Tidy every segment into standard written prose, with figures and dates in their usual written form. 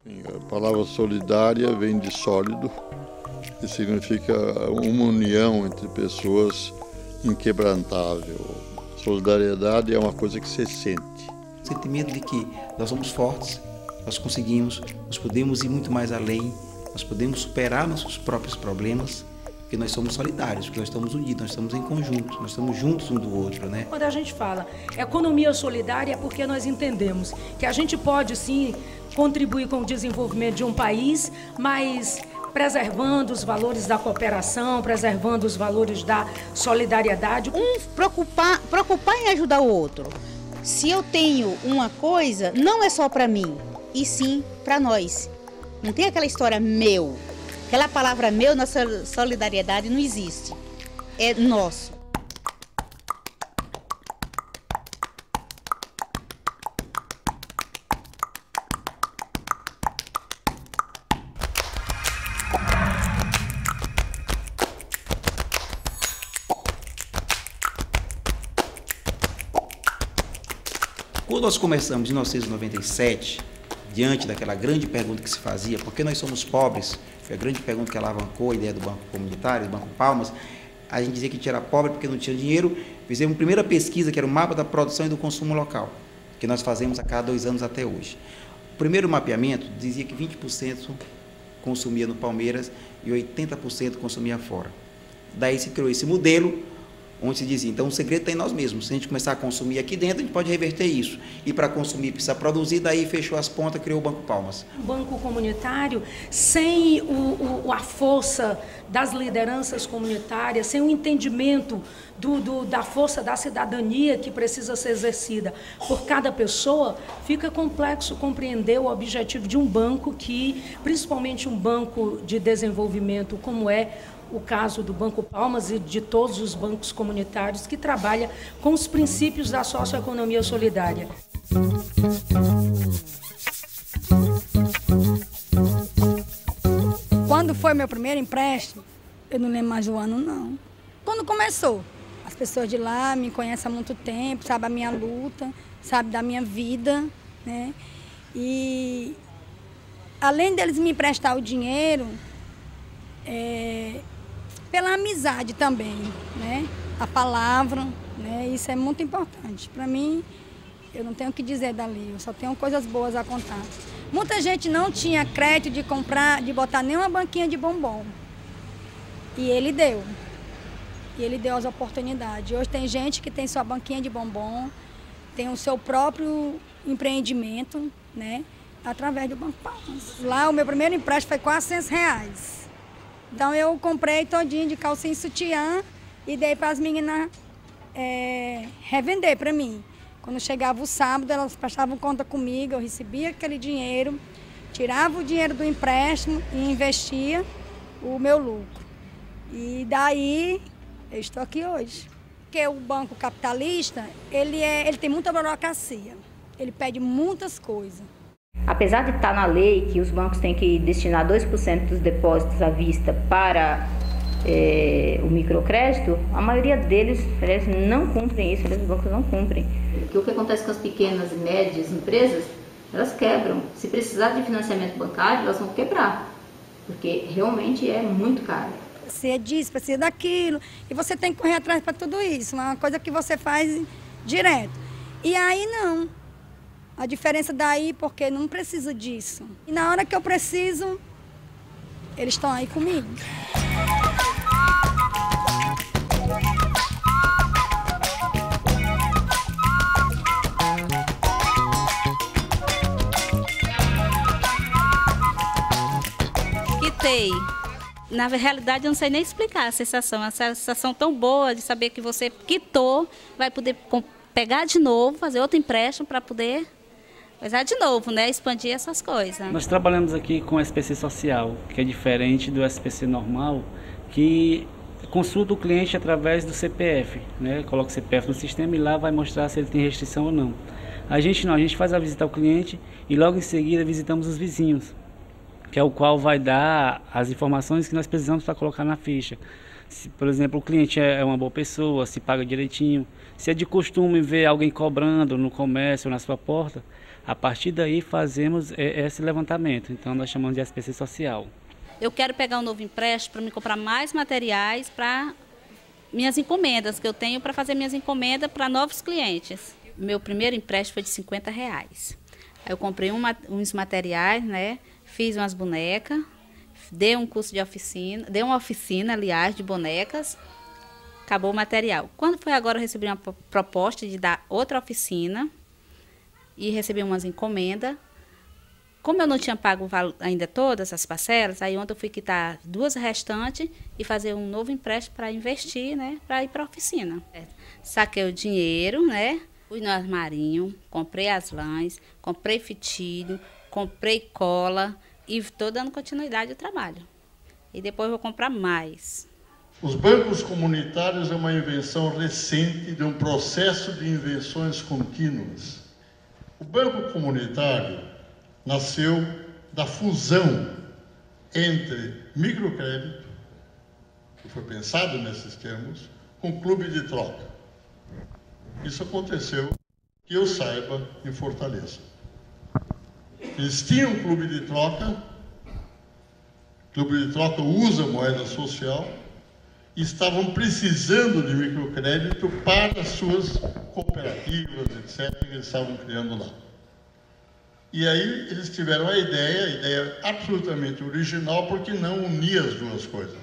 A palavra solidária vem de sólido e significa uma união entre pessoas inquebrantável. Solidariedade é uma coisa que se sente. O sentimento de que nós somos fortes, nós conseguimos, nós podemos ir muito mais além, nós podemos superar nossos próprios problemas, porque nós somos solidários, porque nós estamos unidos, nós estamos em conjunto, nós estamos juntos um do outro, né? Quando a gente fala economia solidária é porque nós entendemos que a gente pode sim contribuir com o desenvolvimento de um país, mas preservando os valores da cooperação, preservando os valores da solidariedade. Preocupar em ajudar o outro. Se eu tenho uma coisa, não é só para mim, e sim para nós. Não tem aquela história meu. Aquela palavra meu na solidariedade não existe. É nosso. Quando nós começamos em 1997, diante daquela grande pergunta que se fazia, por que nós somos pobres? Foi a grande pergunta que alavancou a ideia do Banco Comunitário, do Banco Palmas. A gente dizia que a gente era pobre porque não tinha dinheiro. Fizemos uma primeira pesquisa, que era o mapa da produção e do consumo local, que nós fazemos a cada 2 anos até hoje. O primeiro mapeamento dizia que 20% consumia no Palmeiras e 80% consumia fora. Daí se criou esse modelo, onde se dizia, então o segredo está em nós mesmos. Se a gente começar a consumir aqui dentro, a gente pode reverter isso. E para consumir precisa produzir, daí fechou as pontas, criou o Banco Palmas. O Banco Comunitário, sem a força das lideranças comunitárias, sem o entendimento da força da cidadania que precisa ser exercida por cada pessoa, fica complexo compreender o objetivo de um banco que, principalmente um banco de desenvolvimento como é o caso do Banco Palmas e de todos os bancos comunitários que trabalham com os princípios da socioeconomia solidária. Quando foi meu primeiro empréstimo, eu não lembro mais do ano, não. Quando começou, as pessoas de lá me conhecem há muito tempo, sabem a minha luta, sabem da minha vida, né? E além deles me emprestar o dinheiro, pela amizade também, né? A palavra, né? Isso é muito importante. Para mim, eu não tenho o que dizer dali, eu só tenho coisas boas a contar. Muita gente não tinha crédito de comprar, de botar nenhuma banquinha de bombom. E ele deu. E ele deu as oportunidades. Hoje tem gente que tem sua banquinha de bombom, tem o seu próprio empreendimento, né? Através do Banco Palmas. Lá o meu primeiro empréstimo foi R$400. Então eu comprei todinho de calcinha e sutiã e dei para as meninas revender para mim. Quando chegava o sábado, elas prestavam conta comigo, eu recebia aquele dinheiro, tirava o dinheiro do empréstimo e investia o meu lucro. E daí eu estou aqui hoje. Porque o banco capitalista, ele tem muita burocracia, ele pede muitas coisas. Apesar de estar na lei que os bancos têm que destinar 2% dos depósitos à vista para o microcrédito, a maioria deles não cumprem isso, os bancos não cumprem. Porque o que acontece com as pequenas e médias empresas, elas quebram. Se precisar de financiamento bancário, elas vão quebrar, porque realmente é muito caro. Precisa disso, precisa daquilo, e você tem que correr atrás para tudo isso, é uma coisa que você faz direto. E aí não. A diferença daí, porque não preciso disso. E na hora que eu preciso, eles estão aí comigo. Quitei. Na realidade, eu não sei nem explicar a sensação tão boa de saber que você quitou, vai poder pegar de novo, fazer outro empréstimo para poder usar de novo, né? Expandir essas coisas. Nós trabalhamos aqui com o SPC social, que é diferente do SPC normal, que consulta o cliente através do CPF, né? Coloca o CPF no sistema e lá vai mostrar se ele tem restrição ou não. A gente não, a gente faz a visita ao cliente e logo em seguida visitamos os vizinhos, que é o qual vai dar as informações que nós precisamos para colocar na ficha. Se, por exemplo, o cliente é uma boa pessoa, se paga direitinho, se é de costume ver alguém cobrando no comércio ou na sua porta, A partir daí fazemos esse levantamento, então nós chamamos de SPC social. Eu quero pegar um novo empréstimo para me comprar mais materiais para minhas encomendas, que eu tenho para fazer minhas encomendas para novos clientes. Meu primeiro empréstimo foi de R$50. Aí eu comprei uns materiais, né? Fiz umas bonecas, dei um curso de oficina, dei uma oficina, aliás, de bonecas, acabou o material. Quando foi agora, eu recebi uma proposta de dar outra oficina e recebi umas encomendas. Como eu não tinha pago ainda todas as parcelas, aí ontem eu fui quitar 2 restantes e fazer um novo empréstimo para investir, né, para ir para a oficina. Saquei o dinheiro, né, fui no armarinho, comprei as lãs, comprei fitilho, comprei cola e estou dando continuidade ao trabalho. E depois vou comprar mais. Os bancos comunitários é uma invenção recente de um processo de invenções contínuas. O banco comunitário nasceu da fusão entre microcrédito, que foi pensado nesses termos, com clube de troca. Isso aconteceu, que eu saiba, em Fortaleza. Eles tinham um clube de troca usa moeda social, e estavam precisando de microcrédito para as suas cooperativas, etc., que eles estavam criando lá. E aí eles tiveram a ideia absolutamente original, porque não unia as duas coisas.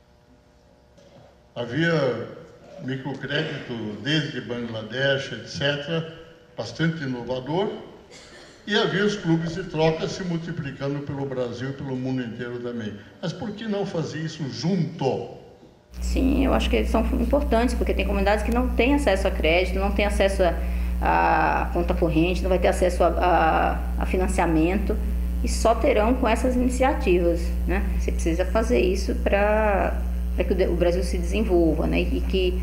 Havia microcrédito desde Bangladesh, etc., bastante inovador, e havia os clubes de troca se multiplicando pelo Brasil e pelo mundo inteiro também. Mas por que não fazer isso junto? Sim, eu acho que eles são importantes, porque tem comunidades que não têm acesso a crédito, não têm acesso a conta corrente, não vai ter acesso a financiamento, e só terão com essas iniciativas, né? Você precisa fazer isso para que o Brasil se desenvolva, né? E que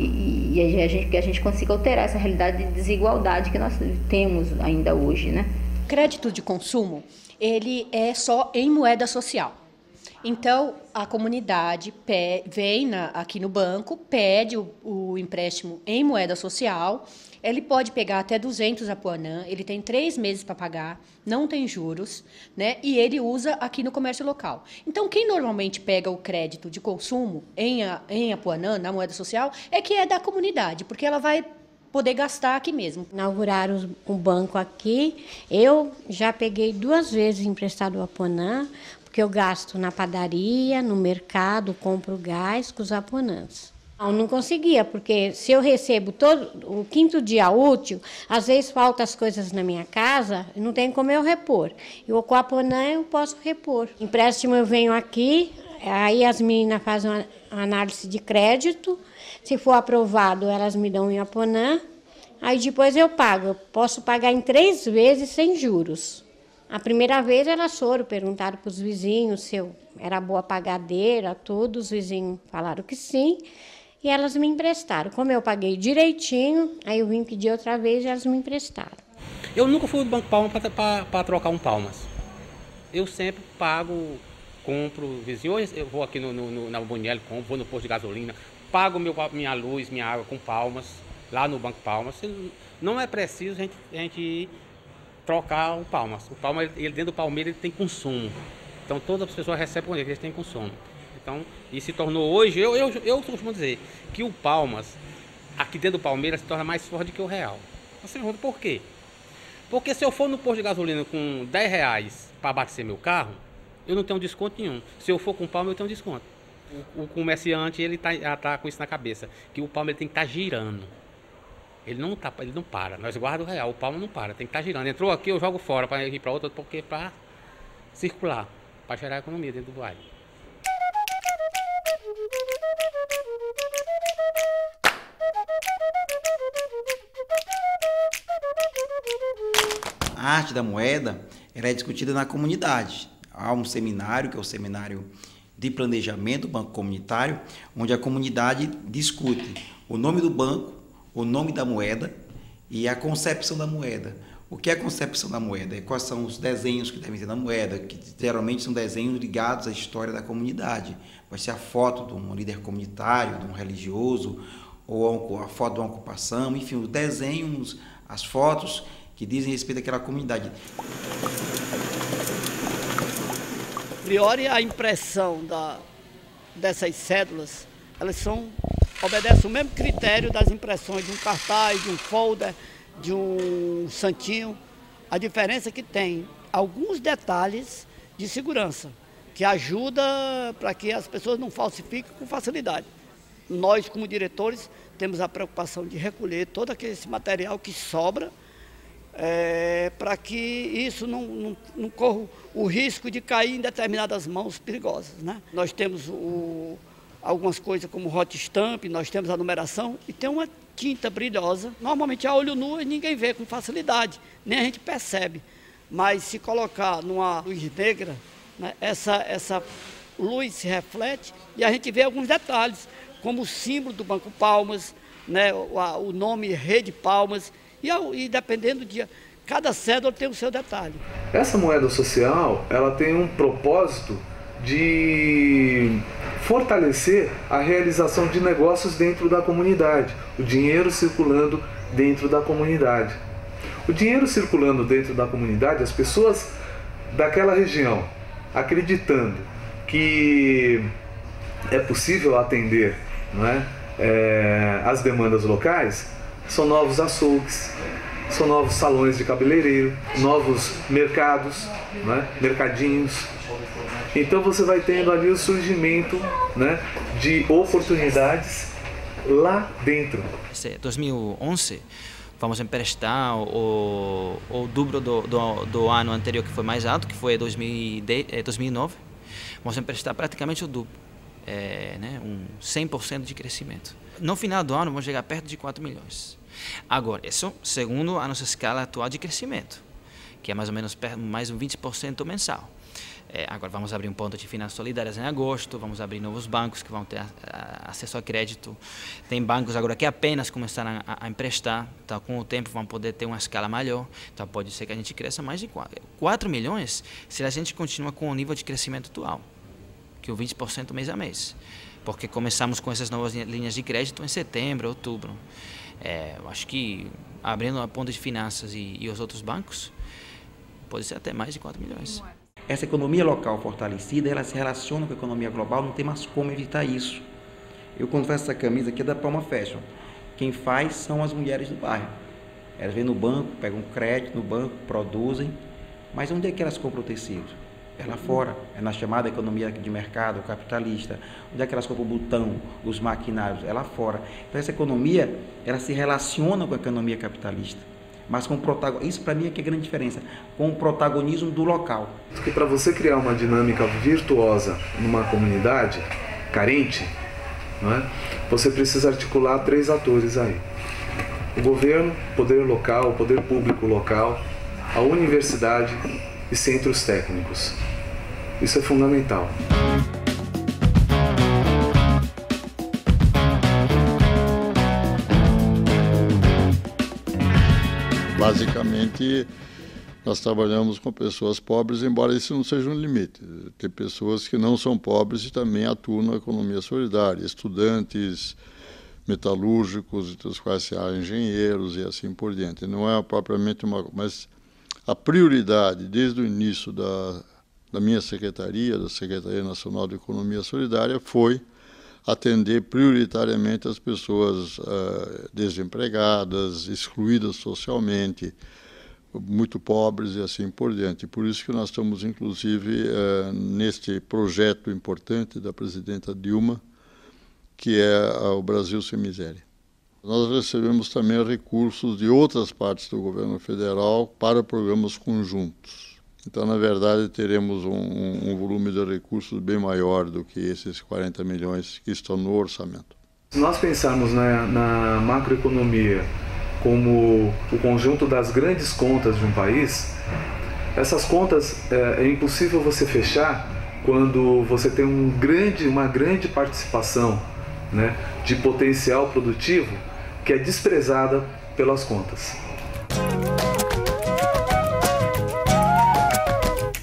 a gente consiga alterar essa realidade de desigualdade que nós temos ainda hoje, né? Crédito de consumo, ele é só em moeda social. Então, a comunidade vem aqui no banco, pede o empréstimo em moeda social, ele pode pegar até 200 apuanã, ele tem 3 meses para pagar, não tem juros, né? E ele usa aqui no comércio local. Então, quem normalmente pega o crédito de consumo em apuanã, na moeda social, é da comunidade, porque ela vai poder gastar aqui mesmo. Inauguraram um banco aqui, eu já peguei 2 vezes emprestado o apuanã, porque eu gasto na padaria, no mercado, compro gás com os apuanãs. Não conseguia, porque se eu recebo todo o 5º dia útil, às vezes faltam as coisas na minha casa, não tem como eu repor. Eu com o apuanã eu posso repor. Empréstimo eu venho aqui, aí as meninas fazem uma análise de crédito, se for aprovado elas me dão em apuanã, aí depois eu pago. Eu posso pagar em 3 vezes sem juros. A primeira vez elas foram, perguntaram para os vizinhos se eu era boa pagadeira, todos os vizinhos falaram que sim, e elas me emprestaram. Como eu paguei direitinho, aí eu vim pedir outra vez e elas me emprestaram. Eu nunca fui do Banco Palmas para trocar um Palmas. Eu sempre pago, compro vizinho, eu vou aqui na Bonelli, vou no posto de gasolina, pago minha luz, minha água com Palmas, lá no Banco Palmas. Não é preciso a gente trocar o Palmas. O Palmas, ele dentro do Palmeiras, ele tem consumo. Então todas as pessoas recebem com ele, eles têm consumo. Então, e se tornou hoje, eu costumo dizer que o Palmas, aqui dentro do Palmeiras, se torna mais forte do que o real. Você me pergunta por quê? Porque se eu for no posto de gasolina com R$10 para abastecer meu carro, eu não tenho desconto nenhum. Se eu for com o Palmas, eu tenho desconto. O comerciante, ele já está com isso na cabeça, que o Palmas ele tem que estar girando. Ele não para. Nós guardamos o real, o Palmas não para, tem que estar girando. Entrou aqui, eu jogo fora para ir para outra, porque para circular, para gerar economia dentro do bairro. A arte da moeda ela é discutida na comunidade. Há um seminário, que é o seminário de planejamento do Banco Comunitário, onde a comunidade discute o nome do banco, o nome da moeda e a concepção da moeda. O que é a concepção da moeda? Quais são os desenhos que devem ter na moeda, que geralmente são desenhos ligados à história da comunidade. Pode ser a foto de um líder comunitário, de um religioso, ou a foto de uma ocupação, enfim, os desenhos, as fotos que dizem respeito àquela comunidade. A priori, a impressão dessas cédulas, elas obedecem o mesmo critério das impressões de um cartaz, de um folder, de um santinho. A diferença é que tem alguns detalhes de segurança, que ajuda para que as pessoas não falsifiquem com facilidade. Nós, como diretores, temos a preocupação de recolher todo esse material que sobra, para que isso não corra o risco de cair em determinadas mãos perigosas, né? Nós temos algumas coisas como hot stamp, nós temos a numeração e tem uma tinta brilhosa. Normalmente a olho nu ninguém vê com facilidade, nem a gente percebe. Mas se colocar numa luz negra, né, essa luz se reflete e a gente vê alguns detalhes, como o símbolo do Banco Palmas, né, o nome Rede Palmas, e dependendo do dia, cada cédula tem o seu detalhe. Essa moeda social, ela tem um propósito de fortalecer a realização de negócios dentro da comunidade, o dinheiro circulando dentro da comunidade. O dinheiro circulando dentro da comunidade, as pessoas daquela região acreditando que é possível atender, não é, as demandas locais, são novos açougues, são novos salões de cabeleireiro, novos mercados, né, mercadinhos. Então você vai tendo ali o surgimento, né, de oportunidades lá dentro. Em 2011, vamos emprestar o dobro do ano anterior, que foi mais alto, que foi 2009. Vamos emprestar praticamente o dobro, né, 100% de crescimento. No final do ano, vamos chegar perto de 4 milhões. Agora, isso segundo a nossa escala atual de crescimento, que é mais ou menos mais um 20% mensal. Agora vamos abrir um ponto de finanças solidárias em agosto, vamos abrir novos bancos que vão ter acesso a crédito. Tem bancos agora que apenas começaram a emprestar, então com o tempo vão poder ter uma escala maior. Então pode ser que a gente cresça mais de 4 milhões se a gente continua com o nível de crescimento atual, que é o 20% mês a mês. Porque começamos com essas novas linhas de crédito em setembro, outubro. Eu acho que abrindo a ponta de finanças e os outros bancos, pode ser até mais de 4 milhões. Essa economia local fortalecida, ela se relaciona com a economia global, não tem mais como evitar isso. Eu, quando faço essa camisa aqui, é da Palma Fashion. Quem faz são as mulheres do bairro. Elas vêm no banco, pegam crédito no banco, produzem, mas onde é que elas compram o tecido? É lá fora, é na chamada economia de mercado capitalista. Onde é que elas compram o botão, os maquinários? É lá fora. Então essa economia, ela se relaciona com a economia capitalista, mas com o protagonismo, isso para mim é que é a grande diferença, com o protagonismo do local. Porque para você criar uma dinâmica virtuosa numa comunidade carente, não é? Você precisa articular 3 atores aí. O governo, o poder local, o poder público local, a universidade e centros técnicos. Isso é fundamental. Basicamente, nós trabalhamos com pessoas pobres, embora isso não seja um limite. Tem pessoas que não são pobres e também atuam na economia solidária, estudantes, metalúrgicos, entre os quais se há engenheiros e assim por diante. Não é propriamente uma... Mas a prioridade, desde o início da minha secretaria, da Secretaria Nacional de Economia Solidária, foi atender prioritariamente as pessoas desempregadas, excluídas socialmente, muito pobres e assim por diante. Por isso que nós estamos, inclusive, neste projeto importante da presidenta Dilma, que é o Brasil Sem Miséria. Nós recebemos também recursos de outras partes do governo federal para programas conjuntos. Então, na verdade, teremos um volume de recursos bem maior do que esses 40 milhões que estão no orçamento. Se nós pensarmos na macroeconomia como o conjunto das grandes contas de um país, essas contas é impossível você fechar quando você tem uma grande participação, né, de potencial produtivo que é desprezada pelas contas.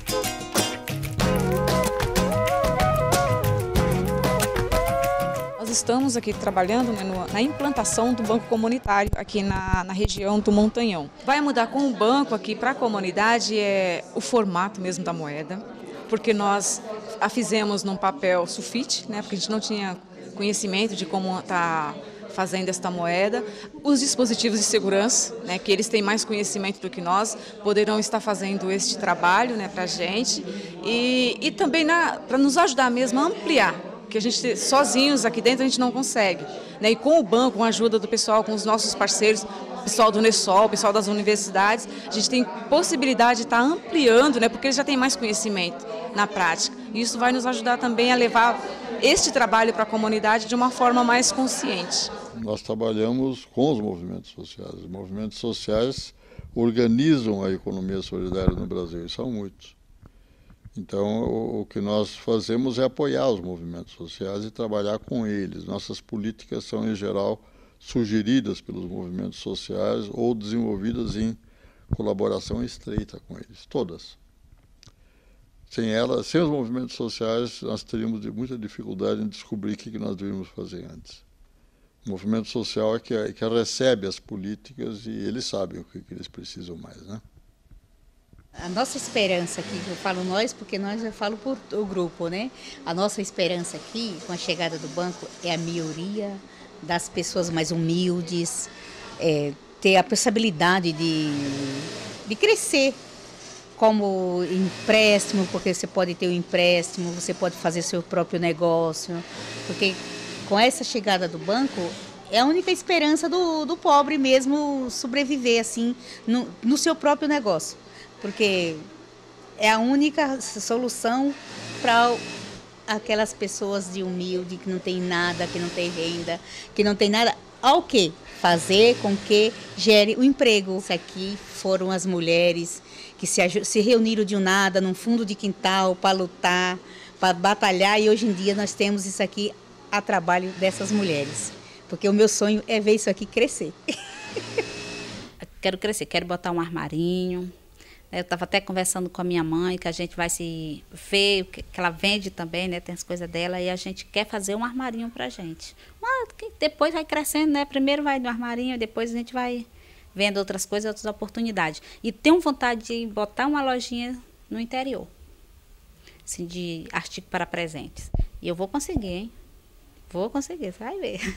Nós estamos aqui trabalhando, né, na implantação do banco comunitário aqui na região do Montanhão. Vai mudar com o banco aqui para a comunidade o formato mesmo da moeda, porque nós a fizemos num papel sulfite, né, porque a gente não tinha conhecimento de como está fazendo esta moeda. Os dispositivos de segurança, né, que eles têm mais conhecimento do que nós, poderão estar fazendo este trabalho, né, para a gente e também para nos ajudar mesmo a ampliar, que a gente sozinhos aqui dentro a gente não consegue, né, e com o banco, com a ajuda do pessoal, com os nossos parceiros, o pessoal do Unesol, o pessoal das universidades, a gente tem possibilidade de estar ampliando, né, porque eles já têm mais conhecimento na prática. E isso vai nos ajudar também a levar este trabalho para a comunidade de uma forma mais consciente. Nós trabalhamos com os movimentos sociais. Os movimentos sociais organizam a economia solidária no Brasil, e são muitos. Então, o que nós fazemos é apoiar os movimentos sociais e trabalhar com eles. Nossas políticas são, em geral, sugeridas pelos movimentos sociais ou desenvolvidas em colaboração estreita com eles, todas. Sem os movimentos sociais, nós teríamos muita dificuldade em descobrir o que nós deveríamos fazer antes. O movimento social é que recebe as políticas e eles sabem o que eles precisam mais, né? A nossa esperança aqui, eu falo nós porque eu falo por o grupo, né? A nossa esperança aqui, com a chegada do banco, é a melhoria das pessoas mais humildes, ter a possibilidade de crescer, como empréstimo, porque você pode ter um empréstimo, você pode fazer seu próprio negócio, porque com essa chegada do banco é a única esperança do pobre mesmo sobreviver assim no seu próprio negócio, porque é a única solução para aquelas pessoas de humilde que não tem nada, que não tem renda, que não tem nada ao que fazer com que gere o emprego. Isso aqui foram as mulheres que se reuniram de um nada num fundo de quintal para lutar, para batalhar, e hoje em dia nós temos isso aqui a trabalho dessas mulheres, porque o meu sonho é ver isso aqui crescer. Quero crescer, quero botar um armarinho. Eu estava até conversando com a minha mãe, que a gente vai se ver, que ela vende também, né? Tem as coisas dela, e a gente quer fazer um armarinho pra gente. Mas depois vai crescendo, né? Primeiro vai no armarinho, depois a gente vai vendo outras coisas, outras oportunidades. E tenho vontade de botar uma lojinha no interior, assim, de artigo para presentes. E eu vou conseguir, hein? Vou conseguir, você vai ver.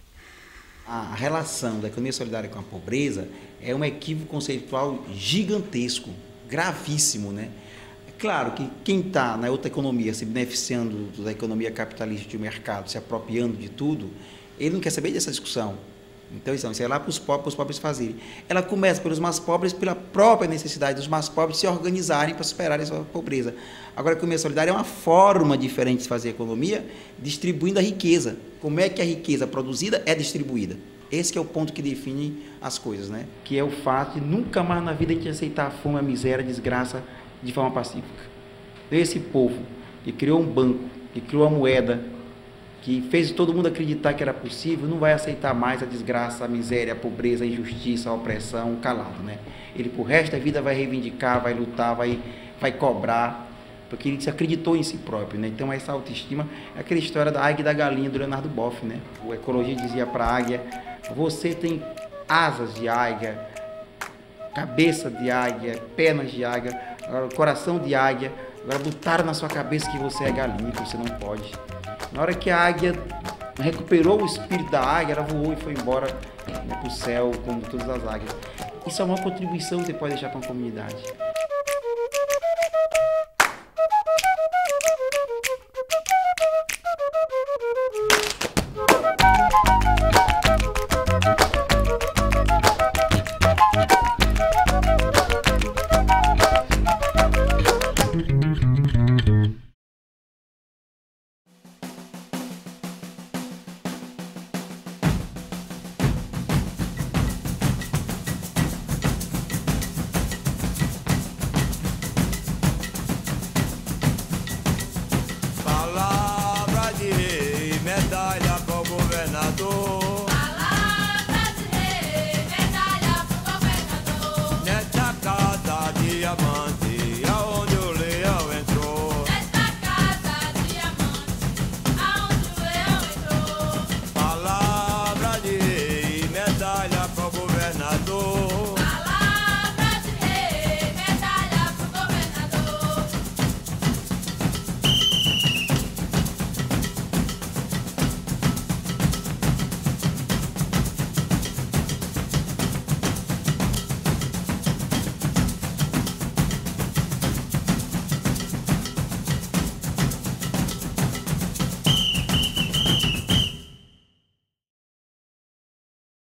A relação da economia solidária com a pobreza é um equívoco conceitual gigantesco, gravíssimo, né? É claro que quem está na outra economia, se beneficiando da economia capitalista de mercado, se apropriando de tudo, ele não quer saber dessa discussão. Então, isso é lá para os pobres fazerem. Ela começa pelos mais pobres, pela própria necessidade dos mais pobres se organizarem para superar essa pobreza. Agora, a economia solidária é uma forma diferente de fazer a economia, distribuindo a riqueza. Como é que a riqueza produzida é distribuída? Esse que é o ponto que define as coisas, né? Que é o fato de nunca mais na vida a gente aceitar a fome, a miséria, a desgraça de forma pacífica. Esse povo que criou um banco, que criou a moeda, que fez todo mundo acreditar que era possível, não vai aceitar mais a desgraça, a miséria, a pobreza, a injustiça, a opressão, calado, né? Ele, por resto da vida, vai reivindicar, vai lutar, vai cobrar, porque ele se acreditou em si próprio, né? Então, essa autoestima é aquela história da águia e da galinha do Leonardo Boff, né? O ecologista dizia para a águia: você tem asas de águia, cabeça de águia, pernas de águia, coração de águia, agora botaram na sua cabeça que você é galinha, que você não pode. Na hora que a águia recuperou o espírito da águia, ela voou e foi embora, né, para o céu, como todas as águias. Isso é uma contribuição que você pode deixar para a comunidade.